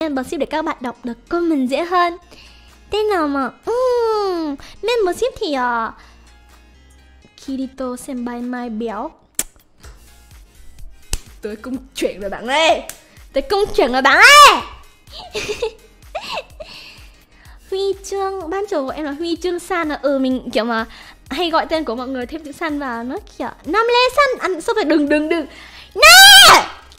membership để các bạn đọc được comment dễ hơn. Tên nào mà membership thì Kirito Senpai Mai béo. Tới công chuyện rồi bạn ơi. Tới công chuyện rồi bạn ơi. Huy chương, ban đầu của em là Huy chương san à. Mình kiểu mà hay gọi tên của mọi người thêm chữ san vào, nó kiểu Nam Lê san. Sao phải đừng Nè